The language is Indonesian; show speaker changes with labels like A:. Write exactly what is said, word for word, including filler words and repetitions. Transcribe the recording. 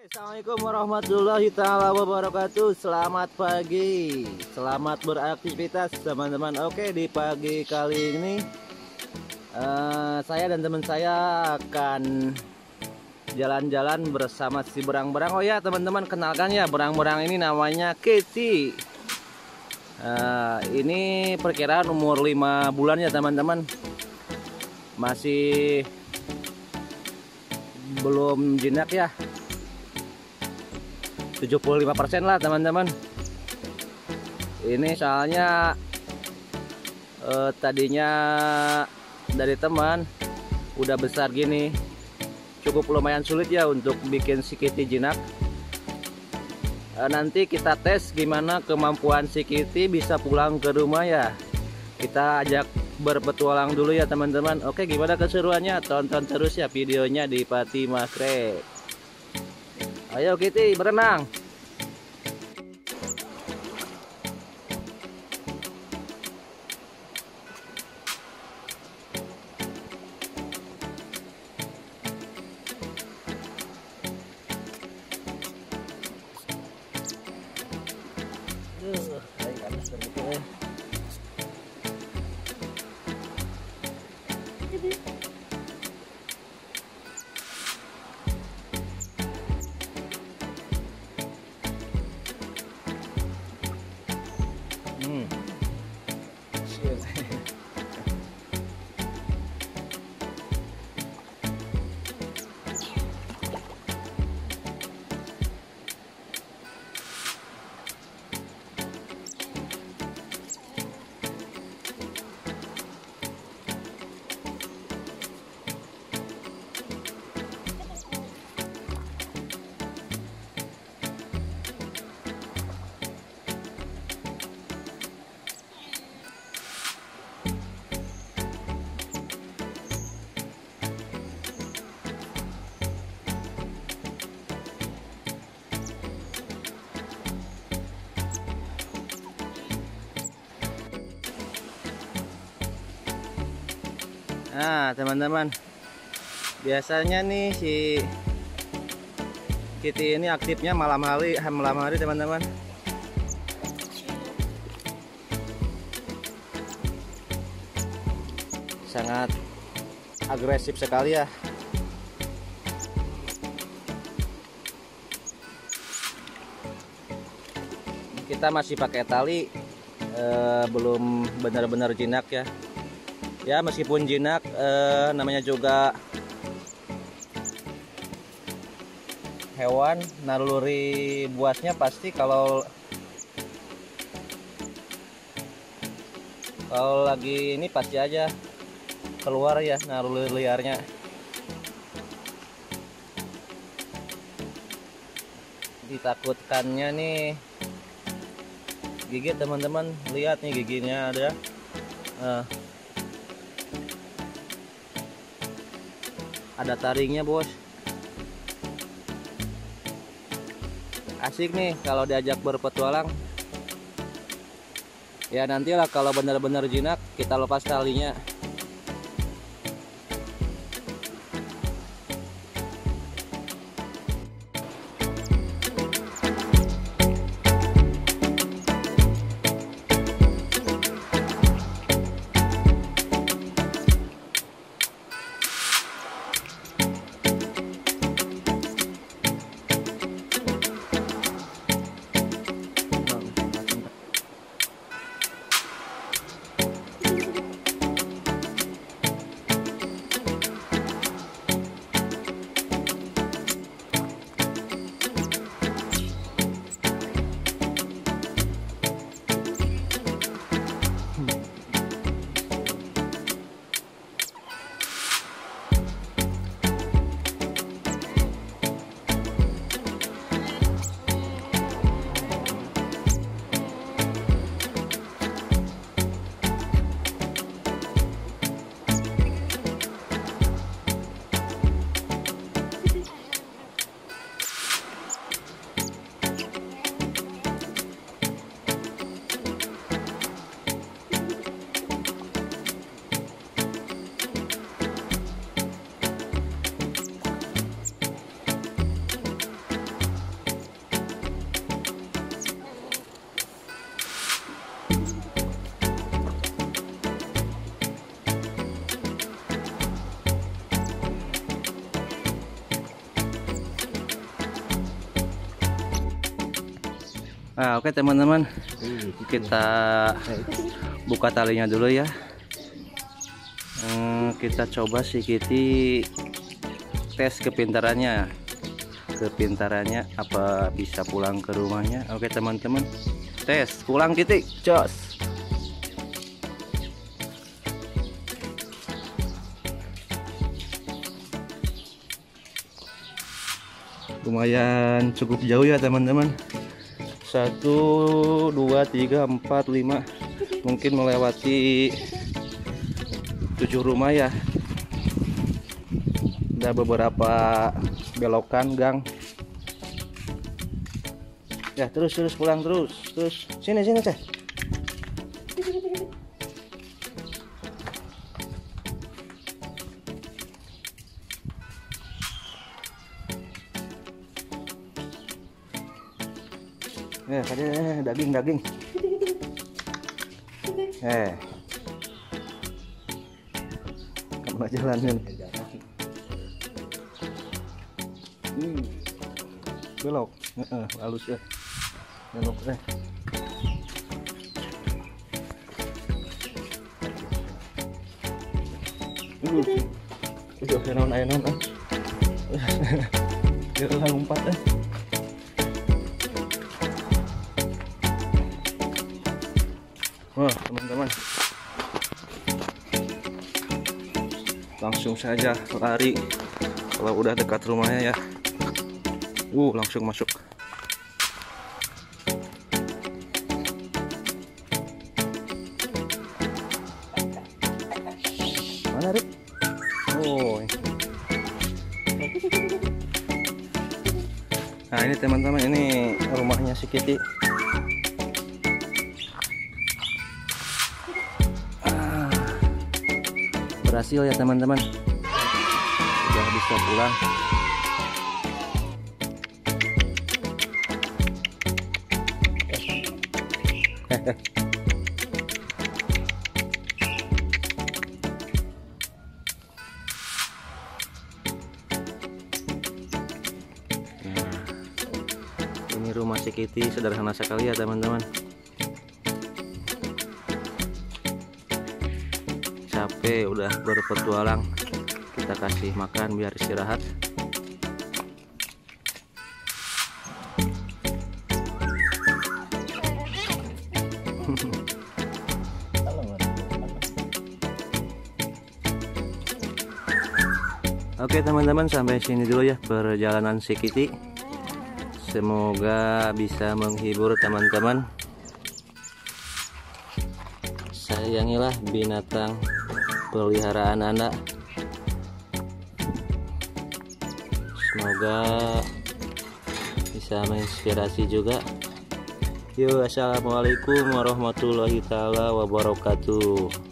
A: Assalamualaikum warahmatullahi taala wabarakatuh. Selamat pagi, selamat beraktivitas teman-teman. Oke, di pagi kali ini uh, saya dan teman saya akan jalan-jalan bersama si berang-berang. Oh ya teman-teman, kenalkan ya, berang-berang ini namanya Kitty. Uh, ini perkiraan umur lima bulan ya teman-teman, masih belum jinak ya, tujuh puluh lima persen lah teman-teman. Ini soalnya eh, tadinya dari teman udah besar gini, cukup lumayan sulit ya untuk bikin si Kitty jinak. eh, Nanti kita tes gimana kemampuan si Kitty bisa pulang ke rumah ya. Kita ajak berpetualang dulu ya teman-teman. Oke, gimana keseruannya? Tonton terus ya videonya di Fatimah Krek. Ayo Kitty berenang. Aduh, ayo panas begitu eh. Hmm. Nah teman-teman, biasanya nih si Kitty ini aktifnya malam hari, malam hari teman-teman. Sangat agresif sekali ya. Kita masih pakai tali, eh, belum benar-benar jinak ya. Ya meskipun jinak, eh, namanya juga hewan, naluri buasnya pasti kalau kalau lagi ini pasti aja keluar ya naluri liarnya. Ditakutkannya nih gigit teman-teman, lihat nih giginya ada. Nah, ada taringnya bos. Asik nih kalau diajak berpetualang. Ya nantilah kalau benar-benar jinak kita lepas talinya. Nah, oke teman-teman, kita buka talinya dulu ya. Hmm, kita coba si Kitty tes kepintarannya, kepintarannya apa bisa pulang ke rumahnya. Oke teman-teman, tes pulang Kitty, jos. Lumayan cukup jauh ya teman-teman. Satu, dua, tiga, empat, lima, mungkin melewati tujuh rumah ya. Ada beberapa belokan gang. Ya terus terus pulang terus terus sini sini teh. Eh, tadi daging daging. Eh, kamu jalanin. Hmm, belok, uh, halus ya, belok eh. Uh, itu non ayo non ah, dia lompat eh. Wah teman-teman, langsung saja lari kalau udah dekat rumahnya ya. Uh langsung masuk. Mana Rik? Oh. Nah ini teman-teman, ini rumahnya si Kitty. Berhasil ya teman-teman, sudah bisa pulang. Nah, ini rumah si Kitty sederhana sekali ya teman-teman. Capek udah berpetualang, kita kasih makan biar istirahat. Oke teman-teman, sampai sini dulu ya perjalanan si Kitty. Semoga bisa menghibur teman-teman. Sayangilah binatang peliharaan Anda. Semoga bisa menginspirasi juga. Yuk, assalamualaikum warahmatullahi taala wabarakatuh.